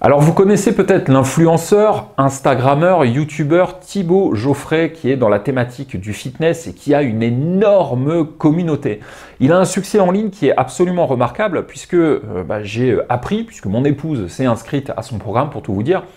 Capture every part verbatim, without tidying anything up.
Alors vous connaissez peut-être l'influenceur, instagrammeur, youtubeur Thibaut Geoffrey qui est dans la thématique du fitness et qui a une énorme communauté. Il a un succès en ligne qui est absolument remarquable puisque euh, bah, j'ai appris, puisque mon épouse s'est inscrite à son programme pour tout vous dire.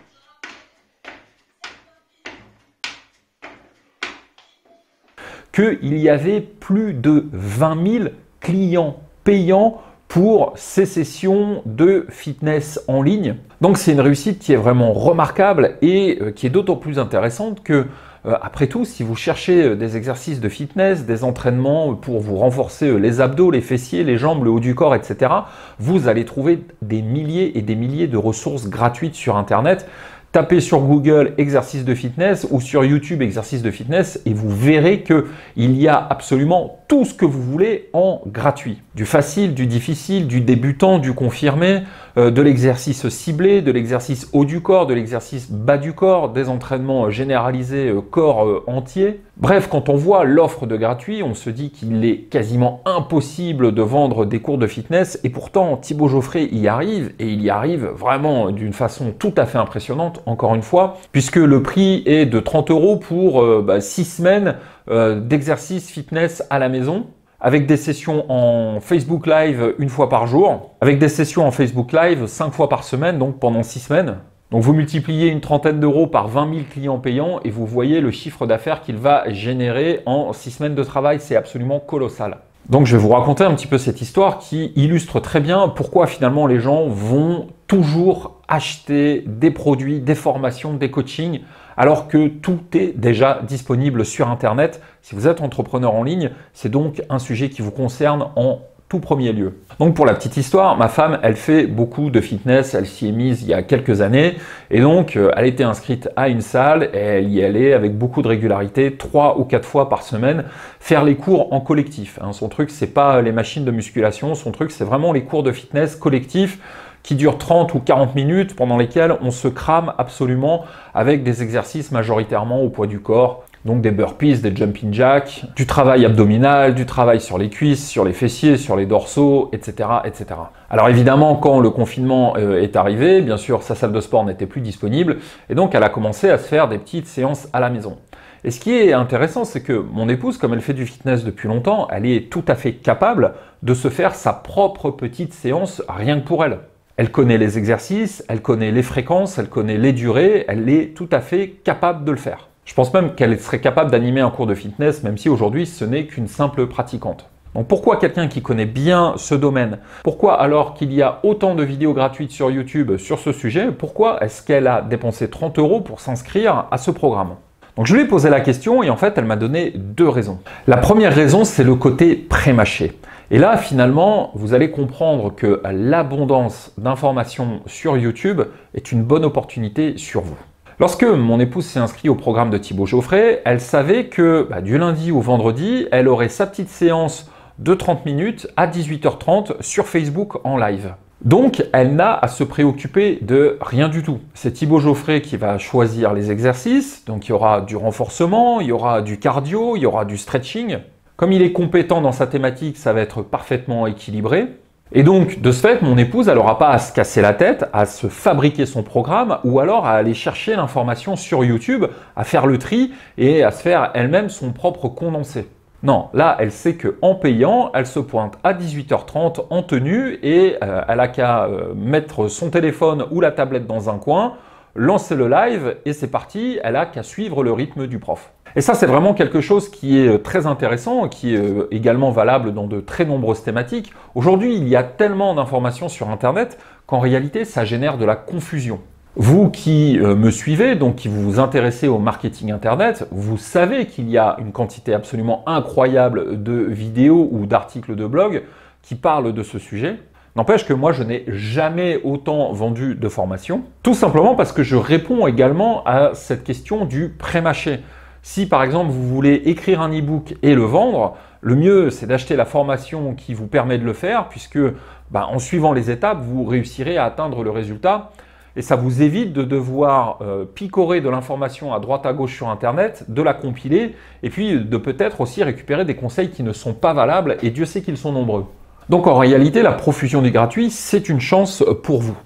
Qu'il y avait plus de vingt mille clients payants pour ces sessions de fitness en ligne. Donc c'est une réussite qui est vraiment remarquable et euh, qui est d'autant plus intéressante que, euh, après tout, si vous cherchez des exercices de fitness, des entraînements pour vous renforcer les abdos, les fessiers, les jambes, le haut du corps, et cetera, vous allez trouver des milliers et des milliers de ressources gratuites sur Internet. Tapez sur Google exercice de fitness ou sur YouTube exercice de fitness et vous verrez qu'il y a absolument tout ce que vous voulez en gratuit. Du facile, du difficile, du débutant, du confirmé, euh, de l'exercice ciblé, de l'exercice haut du corps, de l'exercice bas du corps, des entraînements généralisés euh, corps euh, entier. Bref, quand on voit l'offre de gratuit, on se dit qu'il est quasiment impossible de vendre des cours de fitness et pourtant Thibaut Geoffrey y arrive et il y arrive vraiment d'une façon tout à fait impressionnante, encore une fois, puisque le prix est de trente euros pour euh, bah, six semaines euh, d'exercice fitness à la maison, avec des sessions en Facebook Live une fois par jour, avec des sessions en Facebook Live cinq fois par semaine, donc pendant six semaines. Donc vous multipliez une trentaine d'euros par vingt mille clients payants et vous voyez le chiffre d'affaires qu'il va générer en six semaines de travail, c'est absolument colossal. Donc je vais vous raconter un petit peu cette histoire qui illustre très bien pourquoi finalement les gens vont toujours acheter des produits, des formations, des coachings, alors que tout est déjà disponible sur Internet. Si vous êtes entrepreneur en ligne, c'est donc un sujet qui vous concerne en tout premier lieu. Donc pour la petite histoire, ma femme, elle fait beaucoup de fitness, elle s'y est mise il y a quelques années et donc elle était inscrite à une salle et elle y allait avec beaucoup de régularité, trois ou quatre fois par semaine, faire les cours en collectif. Son truc, c'est pas les machines de musculation, son truc, c'est vraiment les cours de fitness collectifs qui durent trente ou quarante minutes pendant lesquels on se crame absolument avec des exercices majoritairement au poids du corps. Donc des burpees, des jumping jacks, du travail abdominal, du travail sur les cuisses, sur les fessiers, sur les dorsaux, et cetera, et cetera. Alors évidemment, quand le confinement euh, est arrivé, bien sûr, sa salle de sport n'était plus disponible et donc elle a commencé à se faire des petites séances à la maison. Et ce qui est intéressant, c'est que mon épouse, comme elle fait du fitness depuis longtemps, elle est tout à fait capable de se faire sa propre petite séance rien que pour elle. Elle connaît les exercices, elle connaît les fréquences, elle connaît les durées, elle est tout à fait capable de le faire. Je pense même qu'elle serait capable d'animer un cours de fitness, même si aujourd'hui ce n'est qu'une simple pratiquante. Donc pourquoi quelqu'un qui connaît bien ce domaine? Pourquoi alors qu'il y a autant de vidéos gratuites sur YouTube sur ce sujet, pourquoi est-ce qu'elle a dépensé trente euros pour s'inscrire à ce programme? Donc je lui ai posé la question et en fait elle m'a donné deux raisons. La première raison, c'est le côté pré-mâché. Et là finalement vous allez comprendre que l'abondance d'informations sur YouTube est une bonne opportunité sur vous. Lorsque mon épouse s'est inscrite au programme de Thibaut Geoffrey, elle savait que bah, du lundi au vendredi, elle aurait sa petite séance de trente minutes à dix-huit heures trente sur Facebook en live. Donc, elle n'a à se préoccuper de rien du tout. C'est Thibaut Geoffrey qui va choisir les exercices, donc il y aura du renforcement, il y aura du cardio, il y aura du stretching. Comme il est compétent dans sa thématique, ça va être parfaitement équilibré. Et donc, de ce fait, mon épouse, elle n'aura pas à se casser la tête, à se fabriquer son programme ou alors à aller chercher l'information sur YouTube, à faire le tri et à se faire elle-même son propre condensé. Non, là, elle sait qu'en payant, elle se pointe à dix-huit heures trente en tenue et euh, elle n'a qu'à euh, mettre son téléphone ou la tablette dans un coin, lancer le live et c'est parti, elle n'a qu'à suivre le rythme du prof. Et ça, c'est vraiment quelque chose qui est très intéressant, qui est également valable dans de très nombreuses thématiques. Aujourd'hui, il y a tellement d'informations sur Internet qu'en réalité, ça génère de la confusion. Vous qui me suivez, donc qui vous vous intéressez au marketing Internet, vous savez qu'il y a une quantité absolument incroyable de vidéos ou d'articles de blog qui parlent de ce sujet. N'empêche que moi, je n'ai jamais autant vendu de formation, tout simplement parce que je réponds également à cette question du pré-mâché. Si par exemple vous voulez écrire un e-book et le vendre, le mieux c'est d'acheter la formation qui vous permet de le faire puisque bah, en suivant les étapes, vous réussirez à atteindre le résultat et ça vous évite de devoir euh, picorer de l'information à droite à gauche sur Internet, de la compiler et puis de peut-être aussi récupérer des conseils qui ne sont pas valables et Dieu sait qu'ils sont nombreux. Donc en réalité, la profusion du gratuit, c'est une chance pour vous.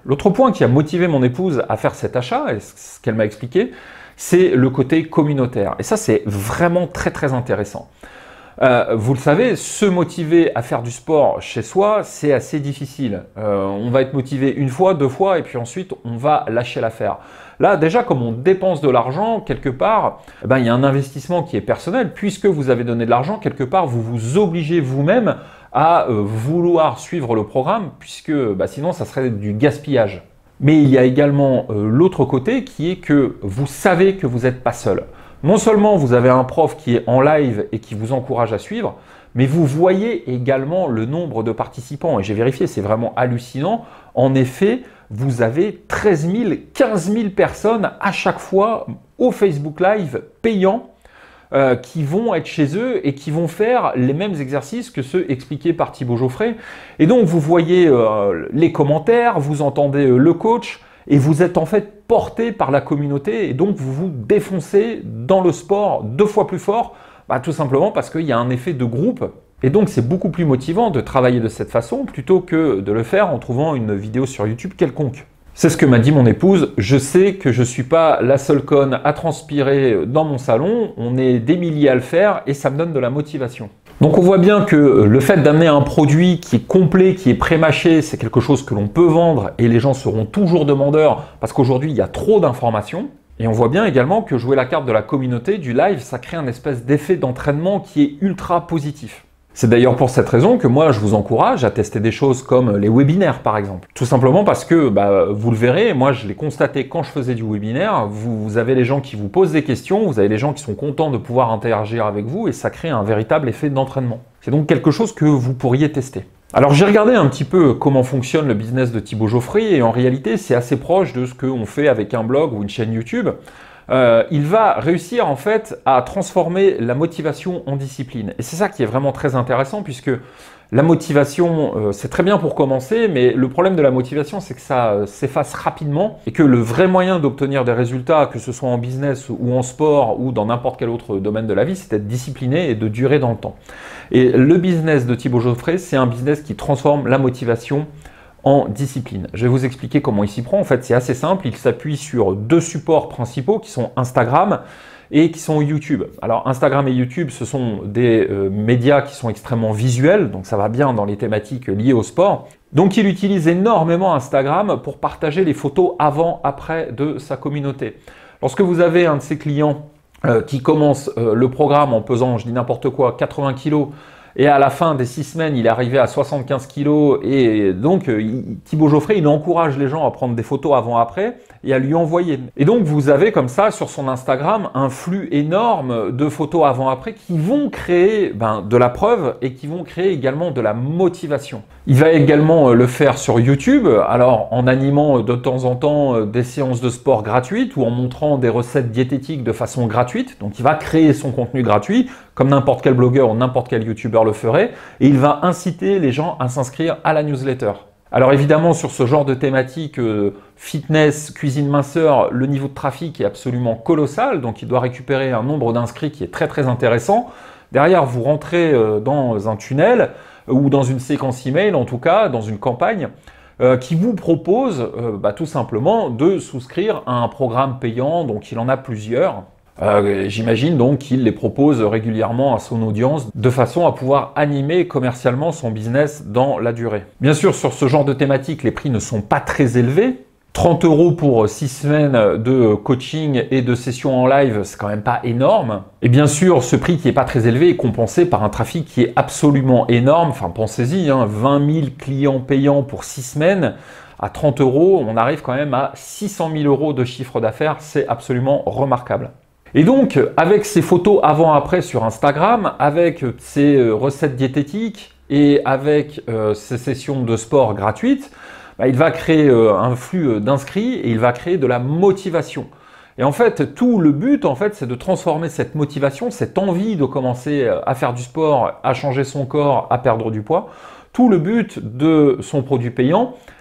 L'autre point qui a motivé mon épouse à faire cet achat, et ce qu'elle m'a expliqué, c'est le côté communautaire. Et ça, c'est vraiment très très intéressant. Euh, vous le savez, se motiver à faire du sport chez soi, c'est assez difficile. Euh, on va être motivé une fois, deux fois, et puis ensuite, on va lâcher l'affaire. Là, déjà, comme on dépense de l'argent, quelque part, eh ben, il y a un investissement qui est personnel. Puisque vous avez donné de l'argent, quelque part, vous vous obligez vous-même à euh, vouloir suivre le programme, puisque bah, sinon, ça serait du gaspillage. Mais il y a également euh, l'autre côté qui est que vous savez que vous n'êtes pas seul. Non seulement vous avez un prof qui est en live et qui vous encourage à suivre, mais vous voyez également le nombre de participants. Et j'ai vérifié, c'est vraiment hallucinant. En effet, vous avez treize mille, quinze mille personnes à chaque fois au Facebook Live payant euh, qui vont être chez eux et qui vont faire les mêmes exercices que ceux expliqués par Thibaut Geoffrey. Et donc, vous voyez euh, les commentaires, vous entendez euh, le coach, et vous êtes en fait porté par la communauté et donc vous vous défoncez dans le sport deux fois plus fort, bah, tout simplement parce qu'il y a un effet de groupe. Et donc c'est beaucoup plus motivant de travailler de cette façon plutôt que de le faire en trouvant une vidéo sur YouTube quelconque. C'est ce que m'a dit mon épouse, je sais que je ne suis pas la seule conne à transpirer dans mon salon, on est des milliers à le faire et ça me donne de la motivation. Donc on voit bien que le fait d'amener un produit qui est complet, qui est pré-mâché, c'est quelque chose que l'on peut vendre et les gens seront toujours demandeurs parce qu'aujourd'hui il y a trop d'informations. Et on voit bien également que jouer la carte de la communauté, du live, ça crée un espèce d'effet d'entraînement qui est ultra positif. C'est d'ailleurs pour cette raison que moi je vous encourage à tester des choses comme les webinaires par exemple. Tout simplement parce que, bah, vous le verrez, moi je l'ai constaté quand je faisais du webinaire, vous, vous avez les gens qui vous posent des questions, vous avez les gens qui sont contents de pouvoir interagir avec vous et ça crée un véritable effet d'entraînement. C'est donc quelque chose que vous pourriez tester. Alors j'ai regardé un petit peu comment fonctionne le business de Thibaut Geoffrey et en réalité c'est assez proche de ce qu'on fait avec un blog ou une chaîne YouTube. Euh, il va réussir en fait à transformer la motivation en discipline. Et c'est ça qui est vraiment très intéressant puisque la motivation, euh, c'est très bien pour commencer, mais le problème de la motivation, c'est que ça euh, s'efface rapidement et que le vrai moyen d'obtenir des résultats, que ce soit en business ou en sport ou dans n'importe quel autre domaine de la vie, c'est d'être discipliné et de durer dans le temps. Et le business de Thibaut Geoffrey, c'est un business qui transforme la motivation en discipline. Je vais vous expliquer comment il s'y prend. En fait, c'est assez simple. Il s'appuie sur deux supports principaux qui sont Instagram et qui sont YouTube. Alors, Instagram et YouTube, ce sont des euh, médias qui sont extrêmement visuels, donc ça va bien dans les thématiques liées au sport. Donc, il utilise énormément Instagram pour partager les photos avant-après de sa communauté. Lorsque vous avez un de ses clients euh, qui commence euh, le programme en pesant, je dis n'importe quoi, quatre-vingts kilos, et à la fin des six semaines, il est arrivé à soixante-quinze kilos. Et donc, il, Thibaut Geoffrey, il encourage les gens à prendre des photos avant-après et à lui envoyer. Et donc, vous avez comme ça, sur son Instagram, un flux énorme de photos avant-après qui vont créer ben, de la preuve et qui vont créer également de la motivation. Il va également le faire sur YouTube, alors en animant de temps en temps des séances de sport gratuites ou en montrant des recettes diététiques de façon gratuite. Donc, il va créer son contenu gratuit, comme n'importe quel blogueur ou n'importe quel youtubeur le ferait, et il va inciter les gens à s'inscrire à la newsletter. Alors évidemment, sur ce genre de thématique, euh, fitness, cuisine minceur, le niveau de trafic est absolument colossal, donc il doit récupérer un nombre d'inscrits qui est très très intéressant. Derrière, vous rentrez euh, dans un tunnel ou dans une séquence email, en tout cas, dans une campagne, euh, qui vous propose euh, bah, tout simplement de souscrire à un programme payant, donc il en a plusieurs. Euh, J'imagine donc qu'il les propose régulièrement à son audience de façon à pouvoir animer commercialement son business dans la durée. Bien sûr, sur ce genre de thématique, les prix ne sont pas très élevés. trente euros pour six semaines de coaching et de sessions en live, c'est quand même pas énorme. Et bien sûr, ce prix qui n'est pas très élevé est compensé par un trafic qui est absolument énorme. Enfin, pensez-y, hein, vingt mille clients payants pour six semaines. À trente euros, on arrive quand même à six cent mille euros de chiffre d'affaires. C'est absolument remarquable. Et donc, avec ces photos avant-après sur Instagram, avec ces recettes diététiques et avec euh, ces sessions de sport gratuites, bah, il va créer euh, un flux d'inscrits et il va créer de la motivation. Et en fait, tout le but, en fait, c'est de transformer cette motivation, cette envie de commencer à faire du sport, à changer son corps, à perdre du poids. Tout le but de son produit payant,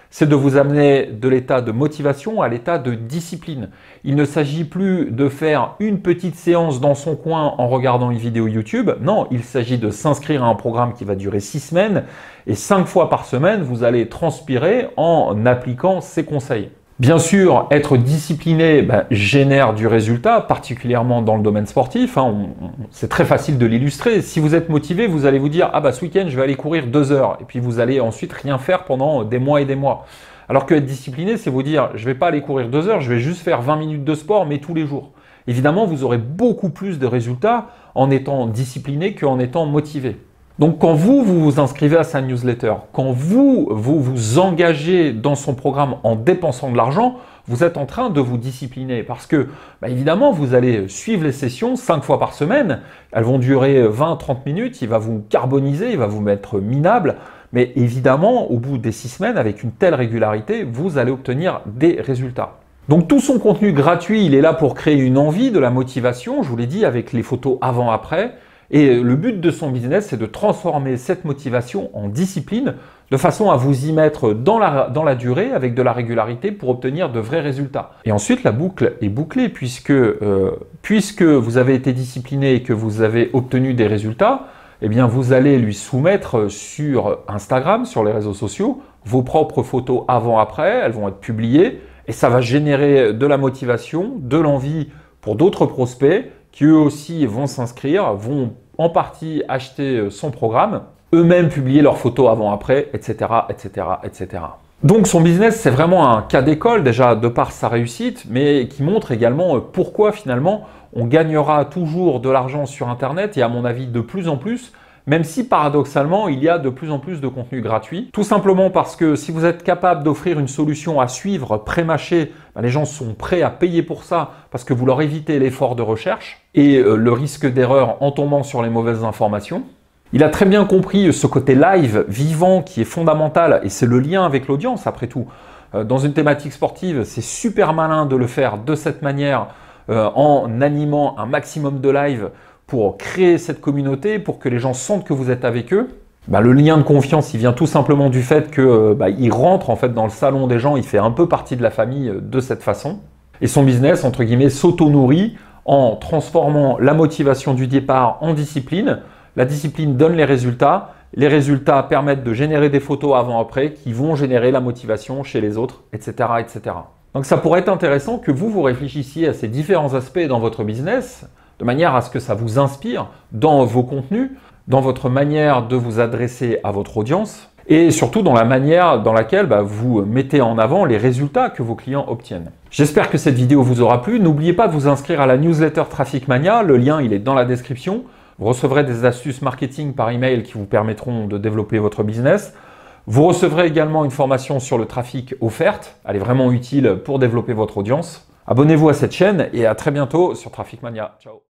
c'est de vous amener de l'état de motivation à l'état de discipline. Il ne s'agit plus de faire une petite séance dans son coin en regardant une vidéo YouTube. Non, il s'agit de s'inscrire à un programme qui va durer six semaines et cinq fois par semaine, vous allez transpirer en appliquant ces conseils. Bien sûr, être discipliné ben, génère du résultat, particulièrement dans le domaine sportif. Hein, c'est très facile de l'illustrer. Si vous êtes motivé, vous allez vous dire « Ah bah ce week-end, je vais aller courir deux heures » et puis vous allez ensuite rien faire pendant des mois et des mois. Alors que être discipliné, c'est vous dire « Je ne vais pas aller courir deux heures, je vais juste faire vingt minutes de sport, mais tous les jours ». Évidemment, vous aurez beaucoup plus de résultats en étant discipliné qu'en étant motivé. Donc quand vous, vous vous inscrivez à sa newsletter, quand vous, vous vous engagez dans son programme en dépensant de l'argent, vous êtes en train de vous discipliner parce que, bah évidemment, vous allez suivre les sessions cinq fois par semaine. Elles vont durer vingt à trente minutes, il va vous carboniser, il va vous mettre minable. Mais évidemment, au bout des six semaines, avec une telle régularité, vous allez obtenir des résultats. Donc tout son contenu gratuit, il est là pour créer une envie, de la motivation, je vous l'ai dit, avec les photos avant-après. Et le but de son business, c'est de transformer cette motivation en discipline de façon à vous y mettre dans la, dans la durée avec de la régularité pour obtenir de vrais résultats. Et ensuite, la boucle est bouclée puisque, euh, puisque vous avez été discipliné et que vous avez obtenu des résultats, eh bien, vous allez lui soumettre sur Instagram, sur les réseaux sociaux, vos propres photos avant-après, elles vont être publiées et ça va générer de la motivation, de l'envie pour d'autres prospects qui eux aussi vont s'inscrire, vont en partie acheter son programme, eux-mêmes publier leurs photos avant-après, et cetera, et cetera, et cetera. Donc son business, c'est vraiment un cas d'école déjà de par sa réussite, mais qui montre également pourquoi finalement on gagnera toujours de l'argent sur Internet et à mon avis de plus en plus, même si paradoxalement, il y a de plus en plus de contenu gratuit. Tout simplement parce que si vous êtes capable d'offrir une solution à suivre, pré-mâchée, ben les gens sont prêts à payer pour ça parce que vous leur évitez l'effort de recherche et euh, le risque d'erreur en tombant sur les mauvaises informations. Il a très bien compris ce côté live, vivant, qui est fondamental et c'est le lien avec l'audience après tout. Euh, dans une thématique sportive, c'est super malin de le faire de cette manière euh, en animant un maximum de live pour créer cette communauté, pour que les gens sentent que vous êtes avec eux. Bah, le lien de confiance, il vient tout simplement du fait que bah, il rentre en fait dans le salon des gens, il fait un peu partie de la famille de cette façon. Et son business, entre guillemets, s'auto-nourrit en transformant la motivation du départ en discipline. La discipline donne les résultats. Les résultats permettent de générer des photos avant-après qui vont générer la motivation chez les autres, et cetera, et cetera. Donc ça pourrait être intéressant que vous vous réfléchissiez à ces différents aspects dans votre business, de manière à ce que ça vous inspire dans vos contenus, dans votre manière de vous adresser à votre audience et surtout dans la manière dans laquelle bah, vous mettez en avant les résultats que vos clients obtiennent. J'espère que cette vidéo vous aura plu. N'oubliez pas de vous inscrire à la newsletter Traffic Mania. Le lien, il est dans la description. Vous recevrez des astuces marketing par email qui vous permettront de développer votre business. Vous recevrez également une formation sur le trafic offerte. Elle est vraiment utile pour développer votre audience. Abonnez-vous à cette chaîne et à très bientôt sur Traffic Mania. Ciao.